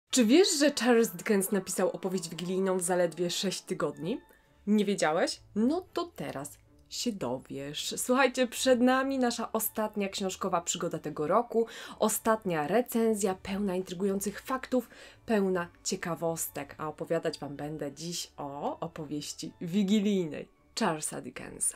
Czy wiesz, że Charles Dickens napisał opowieść wigilijną w zaledwie 6 tygodni? Nie wiedziałeś? No to teraz się dowiesz. Słuchajcie, przed nami nasza ostatnia książkowa przygoda tego roku, ostatnia recenzja pełna intrygujących faktów, pełna ciekawostek, a opowiadać Wam będę dziś o opowieści wigilijnej Charlesa Dickensa.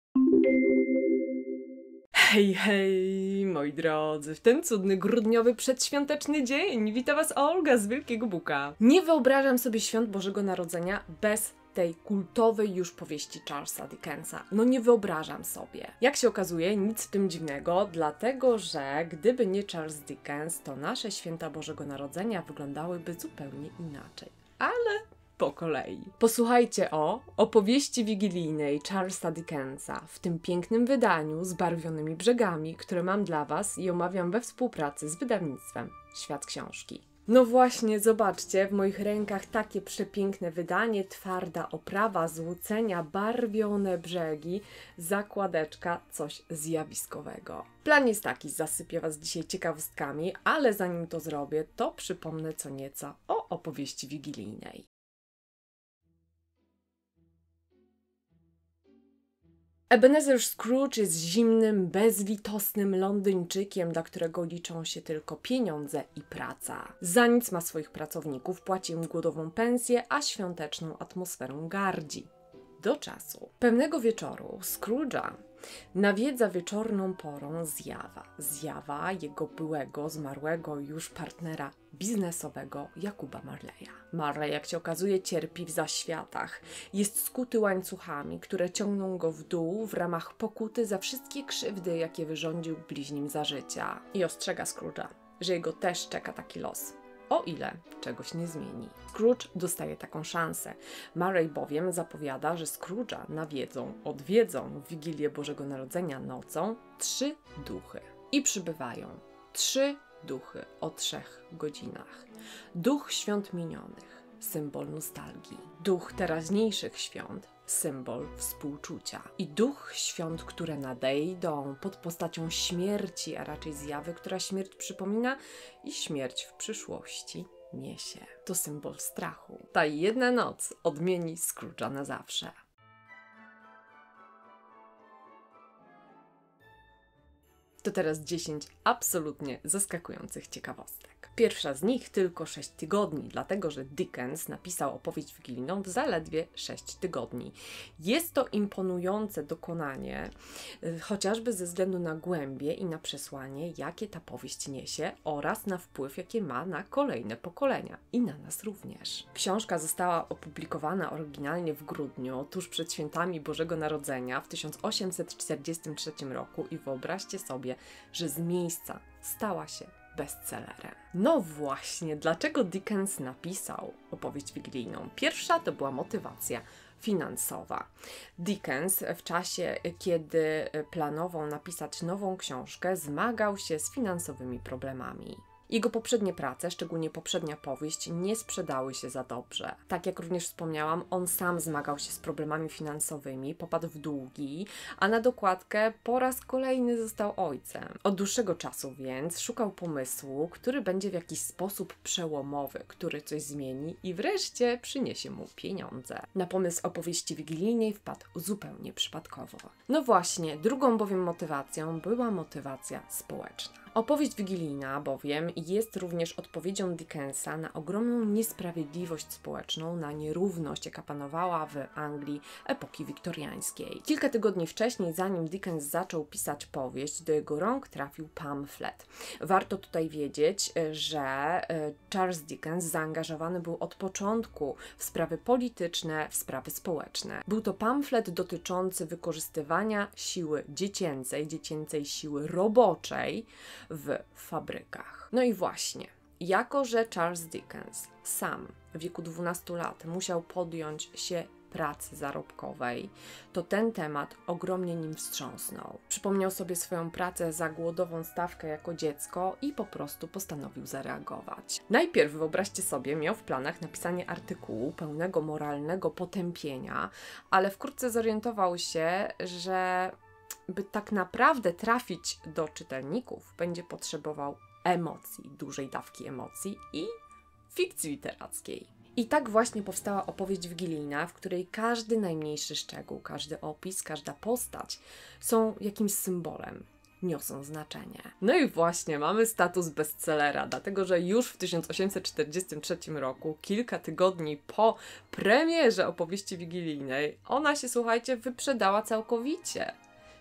Hej, hej, moi drodzy, w ten cudny, grudniowy, przedświąteczny dzień wita Was Olga z Wielkiego Buka. Nie wyobrażam sobie świąt Bożego Narodzenia bez tej kultowej już powieści Charlesa Dickensa. No nie wyobrażam sobie. Jak się okazuje, nic w tym dziwnego, dlatego że gdyby nie Charles Dickens, to nasze święta Bożego Narodzenia wyglądałyby zupełnie inaczej. Ale po kolei. Posłuchajcie o opowieści wigilijnej Charlesa Dickensa w tym pięknym wydaniu z barwionymi brzegami, które mam dla Was i omawiam we współpracy z wydawnictwem Świat Książki. No właśnie, zobaczcie, w moich rękach takie przepiękne wydanie, twarda oprawa, złucenia, barwione brzegi, zakładeczka, coś zjawiskowego. Plan jest taki, zasypię Was dzisiaj ciekawostkami, ale zanim to zrobię, to przypomnę co nieco o opowieści wigilijnej. Ebenezer Scrooge jest zimnym, bezlitosnym Londyńczykiem, dla którego liczą się tylko pieniądze i praca. Za nic ma swoich pracowników, płaci im głodową pensję, a świąteczną atmosferą gardzi. Do czasu. Pewnego wieczoru Scrooge'a nawiedza wieczorną porą zjawa. Zjawa jego byłego, zmarłego już partnera biznesowego Jakuba Marleya. Marley, jak się okazuje, cierpi w zaświatach. Jest skuty łańcuchami, które ciągną go w dół w ramach pokuty za wszystkie krzywdy, jakie wyrządził bliźnim za życia. I ostrzega Scrooge'a, że jego też czeka taki los. O ile czegoś nie zmieni. Scrooge dostaje taką szansę. Marley bowiem zapowiada, że Scrooge'a odwiedzą w Wigilię Bożego Narodzenia nocą 3 duchy. I przybywają 3 duchy o 3 godzinach. Duch świąt minionych, symbol nostalgii. Duch teraźniejszych świąt, symbol współczucia. I duch świąt, które nadejdą pod postacią śmierci, a raczej zjawy, która śmierć przypomina i śmierć w przyszłości niesie. To symbol strachu. Ta jedna noc odmieni Scrooge'a na zawsze. To teraz 10 absolutnie zaskakujących ciekawostek. Pierwsza z nich tylko 6 tygodni, dlatego że Dickens napisał opowieść wigilijną w zaledwie 6 tygodni. Jest to imponujące dokonanie, chociażby ze względu na głębię i na przesłanie, jakie ta powieść niesie oraz na wpływ, jaki ma na kolejne pokolenia i na nas również. Książka została opublikowana oryginalnie w grudniu, tuż przed świętami Bożego Narodzenia w 1843 roku i wyobraźcie sobie, że z miejsca stała się bestsellerem. No właśnie, dlaczego Dickens napisał opowieść wigilijną? Pierwsza to była motywacja finansowa. Dickens w czasie, kiedy planował napisać nową książkę, zmagał się z finansowymi problemami. Jego poprzednie prace, szczególnie poprzednia powieść, nie sprzedały się za dobrze. Tak jak również wspomniałam, on sam zmagał się z problemami finansowymi, popadł w długi, a na dokładkę po raz kolejny został ojcem. Od dłuższego czasu więc szukał pomysłu, który będzie w jakiś sposób przełomowy, który coś zmieni i wreszcie przyniesie mu pieniądze. Na pomysł opowieści wigilijnej wpadł zupełnie przypadkowo. No właśnie, drugą bowiem motywacją była motywacja społeczna. Opowieść wigilijna bowiem jest również odpowiedzią Dickensa na ogromną niesprawiedliwość społeczną, na nierówność, jaka panowała w Anglii epoki wiktoriańskiej. Kilka tygodni wcześniej, zanim Dickens zaczął pisać powieść, do jego rąk trafił pamflet. Warto tutaj wiedzieć, że Charles Dickens zaangażowany był od początku w sprawy polityczne, w sprawy społeczne. Był to pamflet dotyczący wykorzystywania siły dziecięcej siły roboczej w fabrykach. No i właśnie, jako że Charles Dickens sam w wieku 12 lat musiał podjąć się pracy zarobkowej, to ten temat ogromnie nim wstrząsnął. Przypomniał sobie swoją pracę za głodową stawkę jako dziecko i po prostu postanowił zareagować. Najpierw, wyobraźcie sobie, miał w planach napisanie artykułu pełnego moralnego potępienia, ale wkrótce zorientował się, że by tak naprawdę trafić do czytelników, będzie potrzebował emocji, dużej dawki emocji i fikcji literackiej. I tak właśnie powstała opowieść wigilijna, w której każdy najmniejszy szczegół, każdy opis, każda postać są jakimś symbolem, niosą znaczenie. No i właśnie mamy status bestsellera, dlatego że już w 1843 roku, kilka tygodni po premierze opowieści wigilijnej, ona się, słuchajcie, wyprzedała całkowicie.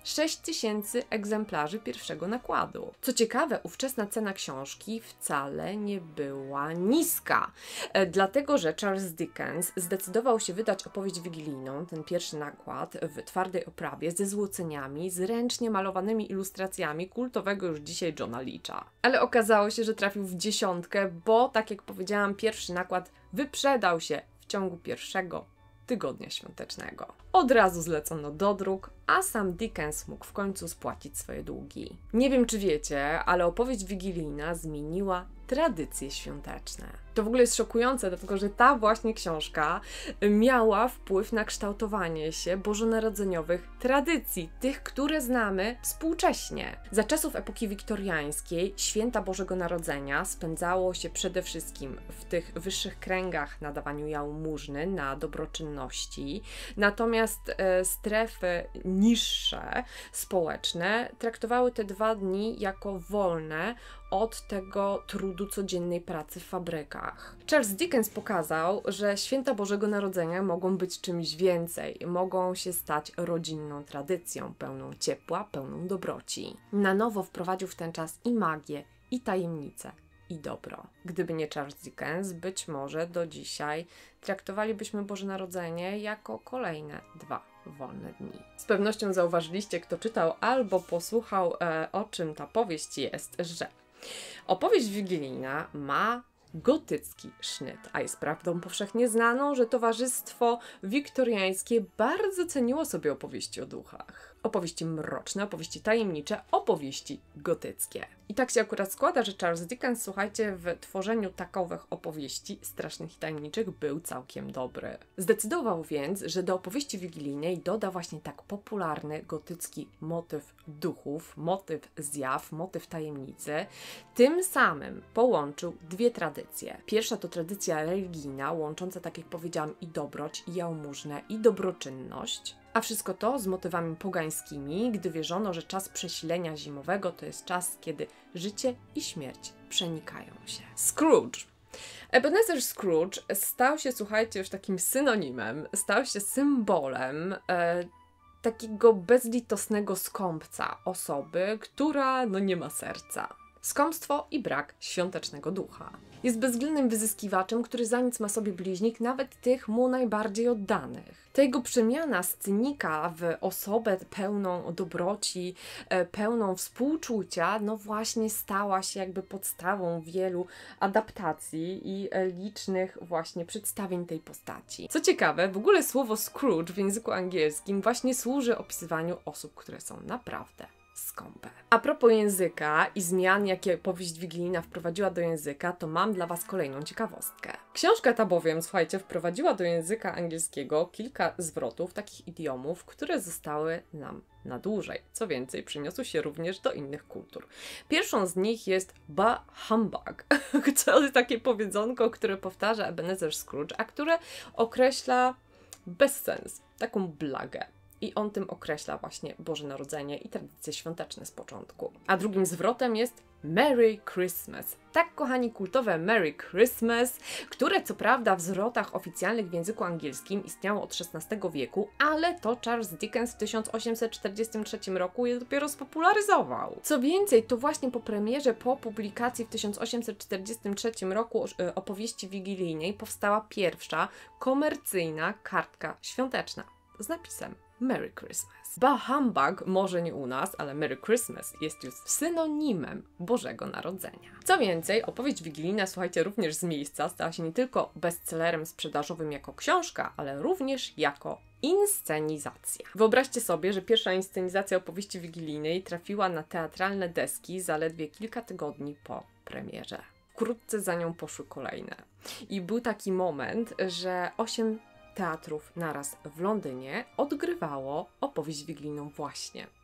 6000 egzemplarzy pierwszego nakładu. Co ciekawe, ówczesna cena książki wcale nie była niska, dlatego że Charles Dickens zdecydował się wydać opowieść wigilijną, ten pierwszy nakład, w twardej oprawie, ze złoceniami, z ręcznie malowanymi ilustracjami kultowego już dzisiaj Johna Leacha. Ale okazało się, że trafił w dziesiątkę, bo, tak jak powiedziałam, pierwszy nakład wyprzedał się w ciągu pierwszego tygodnia świątecznego. Od razu zlecono do druk, a sam Dickens mógł w końcu spłacić swoje długi. Nie wiem, czy wiecie, ale opowieść wigilijna zmieniła tradycje świąteczne. To w ogóle jest szokujące, dlatego że ta właśnie książka miała wpływ na kształtowanie się bożonarodzeniowych tradycji, tych, które znamy współcześnie. Za czasów epoki wiktoriańskiej święta Bożego Narodzenia spędzało się przede wszystkim w tych wyższych kręgach na dawaniu jałmużny, na dobroczynności, natomiast strefy niższe, społeczne, traktowały te 2 dni jako wolne od tego trudu codziennej pracy w fabrykach. Charles Dickens pokazał, że święta Bożego Narodzenia mogą być czymś więcej, mogą się stać rodzinną tradycją, pełną ciepła, pełną dobroci. Na nowo wprowadził w ten czas i magię, i tajemnicę, i dobro. Gdyby nie Charles Dickens, być może do dzisiaj traktowalibyśmy Boże Narodzenie jako kolejne 2 wolne dni. Z pewnością zauważyliście, kto czytał albo posłuchał, o czym ta powieść jest, że opowieść wigilijna ma gotycki sznyt, a jest prawdą powszechnie znaną, że towarzystwo wiktoriańskie bardzo ceniło sobie opowieści o duchach. Opowieści mroczne, opowieści tajemnicze, opowieści gotyckie. I tak się akurat składa, że Charles Dickens, słuchajcie, w tworzeniu takowych opowieści strasznych i tajemniczych był całkiem dobry. Zdecydował więc, że do opowieści wigilijnej doda właśnie tak popularny gotycki motyw duchów, motyw zjaw, motyw tajemnicy. Tym samym połączył 2 tradycje. Pierwsza to tradycja religijna, łącząca, tak jak powiedziałam, i dobroć, i jałmużnę, i dobroczynność. A wszystko to z motywami pogańskimi, gdy wierzono, że czas przesilenia zimowego to jest czas, kiedy życie i śmierć przenikają się. Scrooge. Ebenezer Scrooge stał się, słuchajcie, już takim synonimem, stał się symbolem takiego bezlitosnego skąpca, osoby, która nie ma serca. Skąpstwo i brak świątecznego ducha. Jest bezwzględnym wyzyskiwaczem, który za nic ma sobie bliźnich, nawet tych mu najbardziej oddanych. Ta jego przemiana z cynika w osobę pełną dobroci, pełną współczucia, właśnie stała się jakby podstawą wielu adaptacji i licznych właśnie przedstawień tej postaci. Co ciekawe, w ogóle słowo Scrooge w języku angielskim właśnie służy opisywaniu osób, które są naprawdę skąpe. A propos języka i zmian, jakie powieść wigilijna wprowadziła do języka, to mam dla Was kolejną ciekawostkę. Książka ta bowiem, słuchajcie, wprowadziła do języka angielskiego kilka zwrotów, takich idiomów, które zostały nam na dłużej. Co więcej, przyniosły się również do innych kultur. Pierwszą z nich jest bah humbug. To jest takie powiedzonko, które powtarza Ebenezer Scrooge, a które określa bezsens, taką blagę. I on tym określa właśnie Boże Narodzenie i tradycje świąteczne z początku. A drugim zwrotem jest Merry Christmas. Tak, kochani, kultowe Merry Christmas, które co prawda w zwrotach oficjalnych w języku angielskim istniało od XVI wieku, ale to Charles Dickens w 1843 roku je dopiero spopularyzował. Co więcej, to właśnie po premierze, po publikacji w 1843 roku opowieści wigilijnej powstała pierwsza komercyjna kartka świąteczna z napisem Merry Christmas. Bah humbug, może nie u nas, ale Merry Christmas jest już synonimem Bożego Narodzenia. Co więcej, opowieść wigilijna, słuchajcie, również z miejsca stała się nie tylko bestsellerem sprzedażowym jako książka, ale również jako inscenizacja. Wyobraźcie sobie, że pierwsza inscenizacja opowieści wigilijnej trafiła na teatralne deski zaledwie kilka tygodni po premierze. Wkrótce za nią poszły kolejne. I był taki moment, że 8 teatrów naraz w Londynie odgrywało opowieść wigilijną właśnie.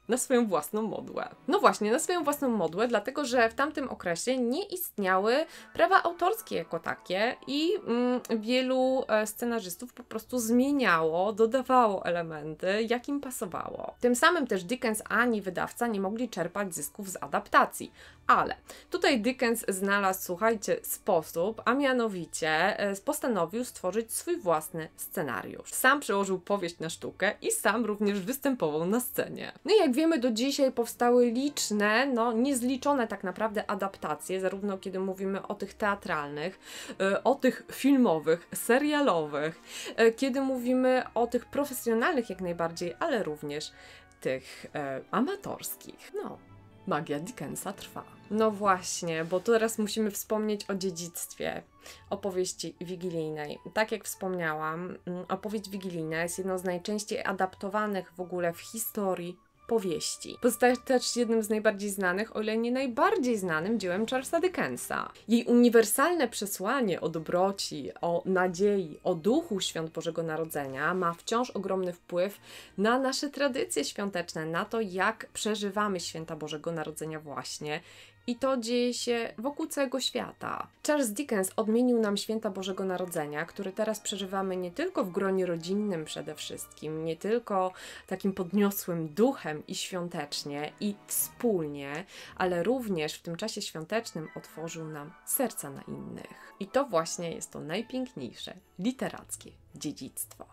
na swoją własną modłę. No właśnie, na swoją własną modłę, dlatego że w tamtym okresie nie istniały prawa autorskie jako takie i wielu scenarzystów po prostu zmieniało, dodawało elementy, jak im pasowało. Tym samym też Dickens ani wydawca nie mogli czerpać zysków z adaptacji. Ale tutaj Dickens znalazł, słuchajcie, sposób, a mianowicie postanowił stworzyć swój własny scenariusz. Sam przełożył powieść na sztukę i sam również występował na scenie. No i jak wiemy, do dzisiaj powstały liczne, no niezliczone tak naprawdę adaptacje, zarówno kiedy mówimy o tych teatralnych, o tych filmowych, serialowych, kiedy mówimy o tych profesjonalnych jak najbardziej, ale również tych amatorskich. No. Magia Dickensa trwa. No właśnie, bo teraz musimy wspomnieć o dziedzictwie opowieści wigilijnej. Tak jak wspomniałam, opowieść wigilijna jest jedną z najczęściej adaptowanych w ogóle w historii powieści. Pozostaje też jednym z najbardziej znanych, o ile nie najbardziej znanym dziełem Charlesa Dickensa. Jej uniwersalne przesłanie o dobroci, o nadziei, o duchu świąt Bożego Narodzenia ma wciąż ogromny wpływ na nasze tradycje świąteczne, na to, jak przeżywamy święta Bożego Narodzenia właśnie. I to dzieje się wokół całego świata. Charles Dickens odmienił nam święta Bożego Narodzenia, które teraz przeżywamy nie tylko w gronie rodzinnym przede wszystkim, nie tylko takim podniosłym duchem i świątecznie i wspólnie, ale również w tym czasie świątecznym otworzył nam serca na innych. I to właśnie jest to najpiękniejsze literackie dziedzictwo.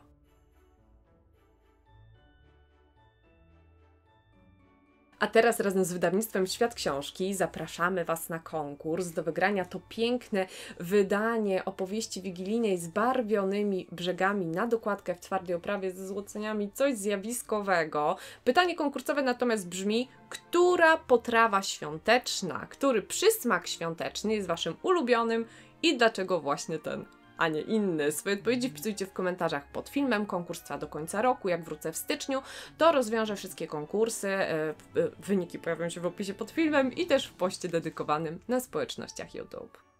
A teraz razem z wydawnictwem Świat Książki zapraszamy Was na konkurs. Do wygrania to piękne wydanie opowieści wigilijnej z barwionymi brzegami na dokładkę w twardej oprawie ze złoceniami, coś zjawiskowego. Pytanie konkursowe natomiast brzmi, która potrawa świąteczna, który przysmak świąteczny jest Waszym ulubionym i dlaczego właśnie ten, a nie inny. Swoje odpowiedzi wpisujcie w komentarzach pod filmem. Konkurs trwa do końca roku. Jak wrócę w styczniu, to rozwiążę wszystkie konkursy. Wyniki pojawią się w opisie pod filmem i też w poście dedykowanym na społecznościach YouTube.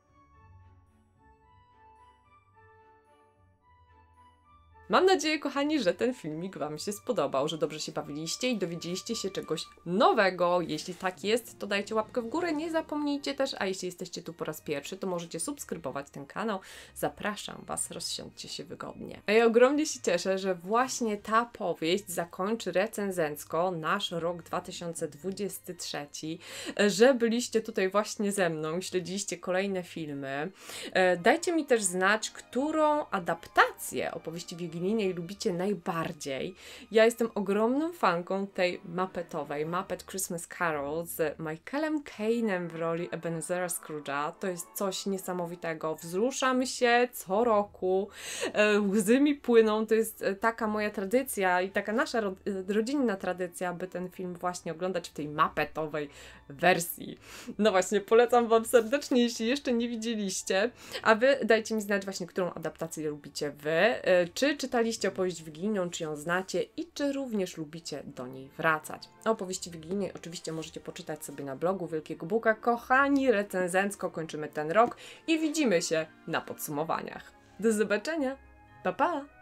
Mam nadzieję, kochani, że ten filmik Wam się spodobał, że dobrze się bawiliście i dowiedzieliście się czegoś nowego. Jeśli tak jest, to dajcie łapkę w górę, nie zapomnijcie też, a jeśli jesteście tu po raz pierwszy, to możecie subskrybować ten kanał. Zapraszam Was, rozsiądźcie się wygodnie. A ja ogromnie się cieszę, że właśnie ta powieść zakończy recenzencko nasz rok 2023, że byliście tutaj właśnie ze mną, śledziliście kolejne filmy. Dajcie mi też znać, którą adaptację opowieści wigilijnej lubicie najbardziej. Ja jestem ogromną fanką tej Muppetowej, Muppet Christmas Carol z Michaelem Caine'em w roli Ebenezera Scrooge'a. To jest coś niesamowitego. Wzruszam się co roku, łzy mi płyną. To jest taka moja tradycja i taka nasza rodzinna tradycja, by ten film właśnie oglądać w tej Muppetowej wersji. No właśnie, polecam Wam serdecznie, jeśli jeszcze nie widzieliście. A Wy dajcie mi znać właśnie, którą adaptację lubicie Wy. Czy czytaliście opowieść wigilijną, czy ją znacie i czy również lubicie do niej wracać. O opowieści wigilijnej oczywiście możecie poczytać sobie na blogu Wielkiego Buka. Kochani, recenzencko kończymy ten rok i widzimy się na podsumowaniach. Do zobaczenia! Pa, pa!